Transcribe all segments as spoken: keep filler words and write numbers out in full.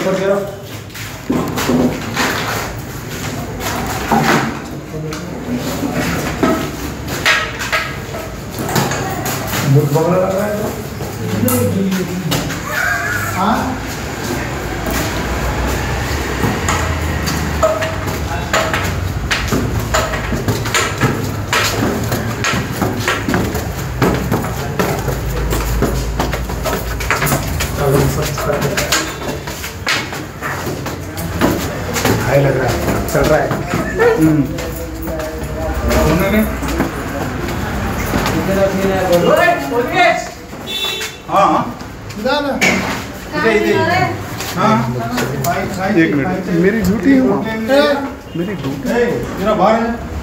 ऊपर गिरो मुझ बगल लग रहा है हाँ हाई लग रहा है चल रहा है हाँ एक मिनट मेरी ड्यूटी है मेरी ड्यूटी जरा बाहर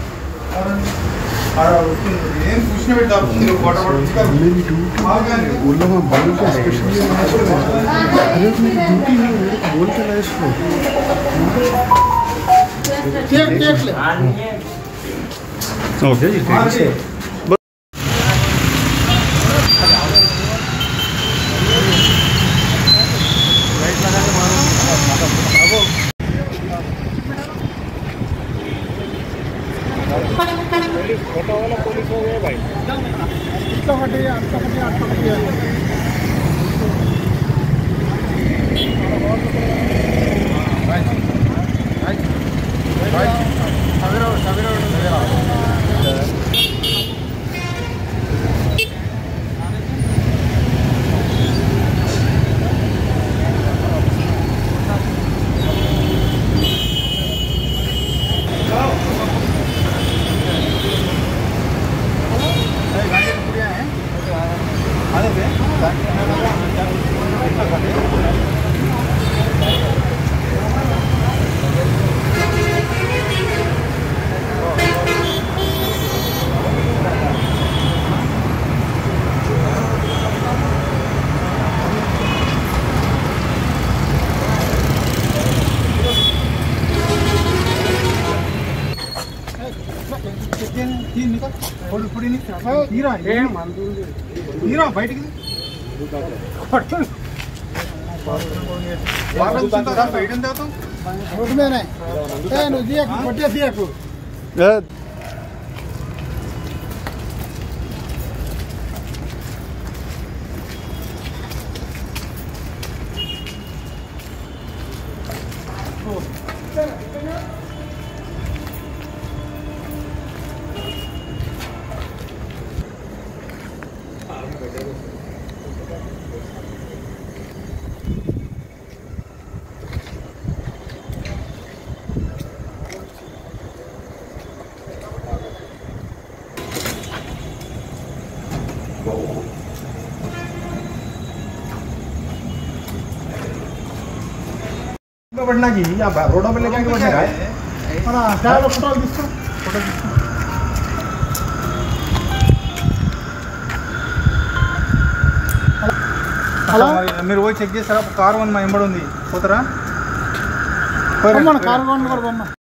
पूछने में मेरी ड्यूटी बोल रहा हूँ बालू का स्पेशली अरे मेरी ड्यूटी है बोल के लाए इसको ओके जी ठीक है फोटो वाला पुलिस हो गया भाई इतना हटे आपका हटे आपका हटे भाई भाई भाई सवेरा सवेरा सवेरा బయటికి बढ़ना की या रोडों पे लेके बढ़ना है हां क्या फोटो दिसतो फोटो दिसतो హలో మీరు పోయి చెక్ చేస్తారా కార్ వన్ మా ఎంబడి ఉంది పోతారా కార్ వన్ కూడా బొమ్మ